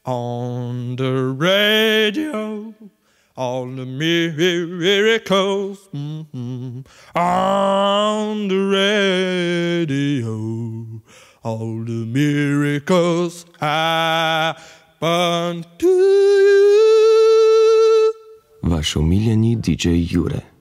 On the radio, all the miracles. On the radio, all the miracles happen to you. Vaš omiljeni DJ Jure.